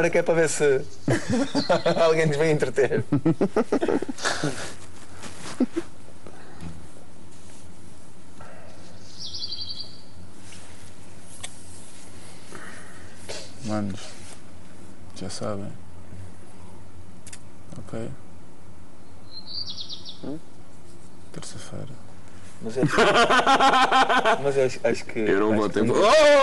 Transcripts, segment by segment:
Agora que é para ver se alguém nos vem entreter. Manos, já sabem. Ok? Terça-feira. Mas eu acho que... Eu não vou ter... que-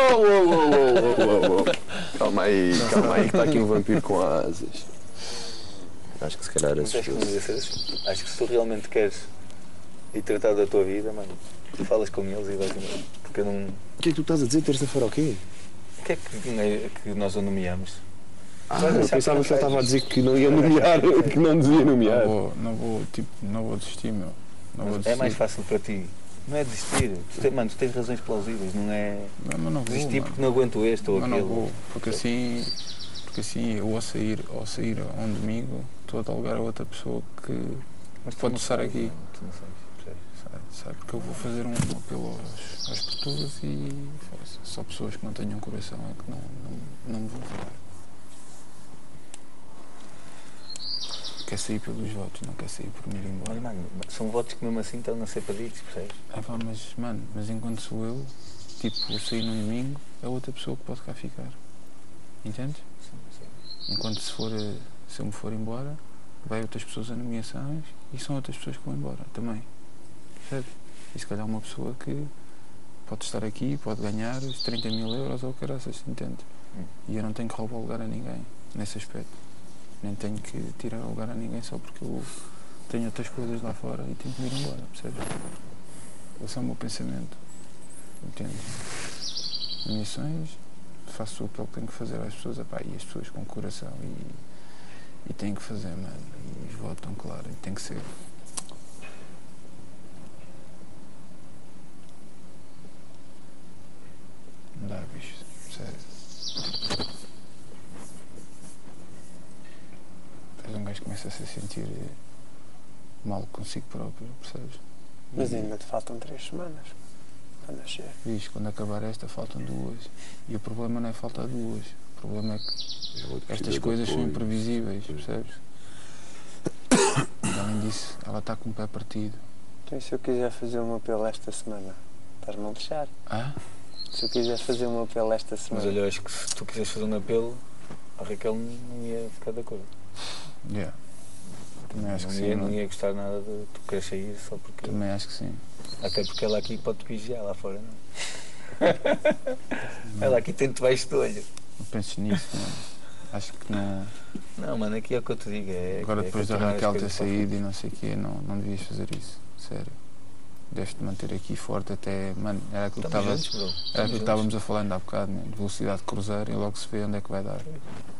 Calma aí, que está aqui um vampiro com asas. Acho que se calhar Mas acho que não devia ser assim. Acho que se tu realmente queres ir tratar da tua vida, mano, tu falas com eles e vais embora. Porque eu não... O que é que tu estás a dizer terça-feira o quê? O que é que nós o nomeamos? Eu pensava que ele estava a dizer que não ia nomear, que não devia nomear. Não vou desistir, meu. Não vou desistir. É mais fácil para ti. Não é desistir. Tu tens razões plausíveis, não é Não vou, desistir mano. porque não aguento este ou Mas aquilo. não vou, porque assim eu ao sair a um domingo estou a alugar a outra pessoa que Mas tu pode não estar sabes, aqui. não, tu não sabes, percebes? Sabe? Porque eu vou fazer um apelo às portuguesas e só pessoas que não tenham coração é que não me vão falar. Quer sair pelos votos, não quer sair por me ir embora. Mas, mano, são votos que mesmo assim estão a ser pedidos, percebes? Mas enquanto sou eu, tipo, eu sair no domingo, é outra pessoa que pode cá ficar. Entendes? Sim. Enquanto se eu me for embora, vai outras pessoas a nomeações e são outras pessoas que vão embora também. Percebes? E se calhar uma pessoa que pode estar aqui, pode ganhar os 30 mil euros ou caraças, entende? E eu não tenho que roubar o lugar a ninguém, nesse aspecto. Nem tenho que tirar o lugar a ninguém só porque eu tenho outras coisas lá fora e tenho que ir embora, percebes? Esse é o meu pensamento, entende? Nomeações, faço o que eu tenho que fazer às pessoas, epá, e as pessoas com coração e têm que fazer, mano, e os votos estão claros, e tem que ser. Não dá, bicho, sério. Depois um gajo começa a se sentir mal consigo próprio, percebes? Mas ainda te faltam 3 semanas para nascer. Bicho, quando acabar esta, faltam 2. E o problema não é faltar 2. O problema é que estas coisas são imprevisíveis, percebes? E, além disso, ela está com o pé partido. Então, e se eu quiser fazer um apelo esta semana? Estás-me a deixar? Ah? Se eu quiser fazer um apelo esta Mas semana. olha, eu acho que se tu quiseres fazer um apelo, a Raquel não ia ficar de acordo. Yeah. Também acho que sim. Não ia gostar nada de tu querer sair só porque... Também acho que sim. Até porque ela aqui pode te vigiar lá fora, não? Ela aqui tem debaixo do olho. Não penses nisso, mano. Acho que não. Não, mano, aqui é o que eu te digo. Agora, depois da continuar as Raquel ter coisas para a saído e não sei o quê, não devias fazer isso. Sério. Deves-te manter aqui forte até. Mano, era aquilo que Estamos juntos, bro. era aquilo que estávamos a falar ainda há bocado, mano. Velocidade de cruzeiro e logo se vê onde é que vai dar.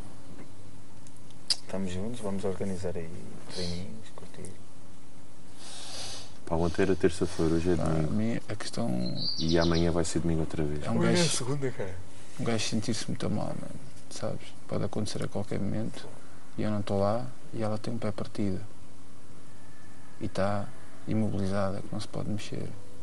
Estamos juntos, vamos organizar aí treininhos, curtir. Pá, ontem era terça-feira, hoje é Pá, a domingo. mim, a questão E amanhã vai ser domingo outra vez. é um gajo, segunda, cara. um gajo sentir-se muito mal, mano. Sabes? Pode acontecer a qualquer momento e eu não estou lá e ela tem um pé partido. E está imobilizada, que não se pode mexer.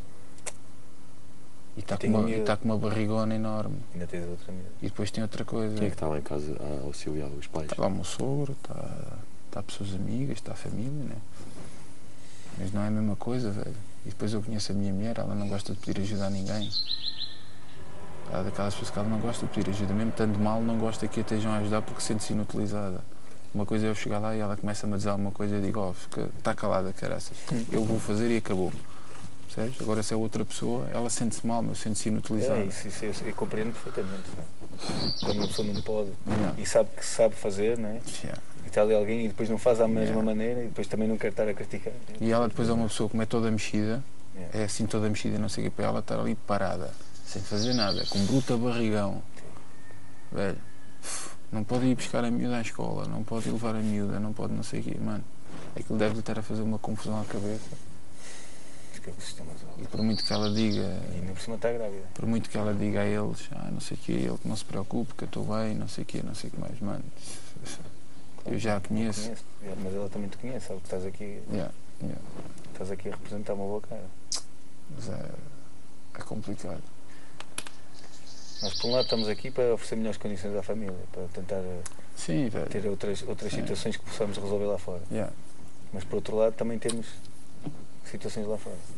E está com uma barrigona enorme. Ainda tens outra amiga. E depois tem outra coisa. Quem é que está lá em casa a auxiliar os pais? Está lá o meu sogro, está pessoas amigas, está a família, né? Mas não é a mesma coisa, velho. E depois eu conheço a minha mulher, ela não gosta de pedir ajuda a ninguém. Ela é daquelas pessoas que ela não gosta de pedir ajuda, mesmo estando mal, não gosta que a estejam a ajudar porque sente-se inutilizada. Uma coisa é eu chegar lá e ela começa-me a dizer alguma coisa e eu digo, ó, está calada, caraças. Eu vou fazer e acabou. Percebes? Agora se é outra pessoa, ela sente-se mal, mas sente-se inutilizada. Isso eu compreendo perfeitamente. Não? Quando uma pessoa não pode Yeah. e sabe que sabe fazer, não é? Yeah. E está ali alguém e depois não faz da mesma maneira e depois também não quer estar a criticar. E ela depois é uma pessoa como é toda mexida, Yeah. é assim toda mexida, não sei o que, para ela estar ali parada, sem fazer nada, com bruta barrigão. Velho, não pode ir buscar a miúda à escola, não pode ir levar a miúda, não pode não sei o quê, mano. Aquilo deve-lhe estar a fazer uma confusão à cabeça. Que é o sistema E por muito que ela diga, e ainda por cima está grávida. por muito que ela diga a eles, não sei o quê, ele que não se preocupe, que eu estou bem, não sei o quê, não sei o que mais, mano. Eu já a conheço. Mas ela também te conhece, sabe que estás aqui, Yeah. estás aqui a representar uma boa cara. Mas é complicado. Nós, por um lado, estamos aqui para oferecer melhores condições à família, para tentar Sim, velho. ter outras Sim. situações que possamos resolver lá fora. Yeah. Mas, por outro lado, também temos situações lá fora.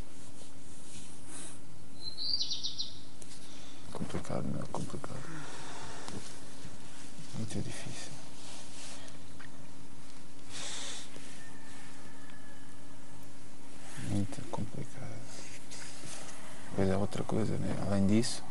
Complicado, meu, complicado. Muito difícil. Muito complicado. Depois é outra coisa, né? Além disso,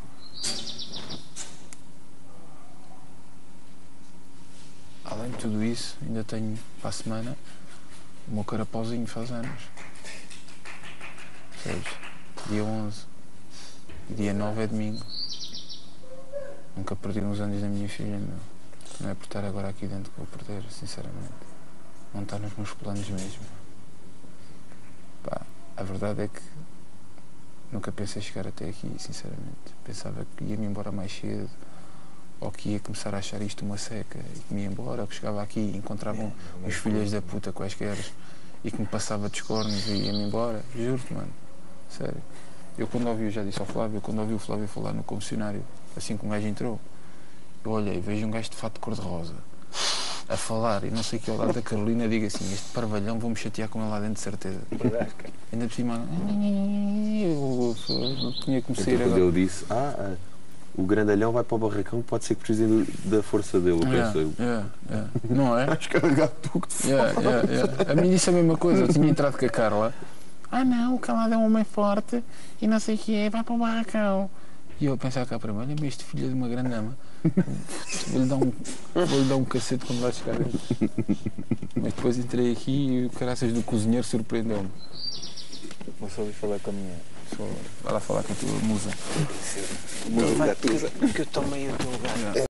além de tudo isso, ainda tenho para a semana o meu carapauzinho faz anos. Sabes? Dia 11 e dia 9 é domingo. Nunca perdi uns anos da minha filha, meu. Não é por estar agora aqui dentro que vou perder, sinceramente. Não está nos meus planos mesmo. Pá, a verdade é que nunca pensei chegar até aqui, sinceramente. Pensava que ia-me embora mais cedo, ou que ia começar a achar isto uma seca, e que me ia embora, ou que chegava aqui e encontrava uns filhos da puta quaisquer e que me passava dos cornos e ia-me embora. Juro-te, mano. Sério. Eu quando ouvi, eu já disse ao Flávio, quando ouvi o Flávio falar no confessionário, assim que um gajo entrou, eu olhei, vejo um gajo de fato de cor-de-rosa a falar e não sei o que ao lado da Carolina, digo assim, este parvalhão vou-me chatear com ele lá dentro de certeza. Verdade, cara. Ainda por cima, eu tinha que me sair Então, quando agora. ele disse, o grandalhão vai para o barracão, pode ser que precisem da força dele, eu pensei. Não é? Vais carregar tu que te A mim disse a mesma coisa, eu tinha entrado com a Carla. Não, o calado é um homem forte e não sei o que é, vai para o barracão. E eu a pensar cá para mim, olha-me este filho de uma grande ama. Vou-lhe dar um cacete quando vai chegar dentro. Mas depois entrei aqui e o caraças do cozinheiro surpreendeu-me. Vou só ouvir falar com a minha. Vai lá falar com a tua musa. Musa. Que eu tomei o teu lugar.